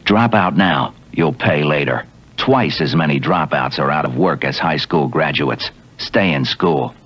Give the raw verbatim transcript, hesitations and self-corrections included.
Drop out now. You'll pay later. Twice as many dropouts are out of work as high school graduates. Stay in school.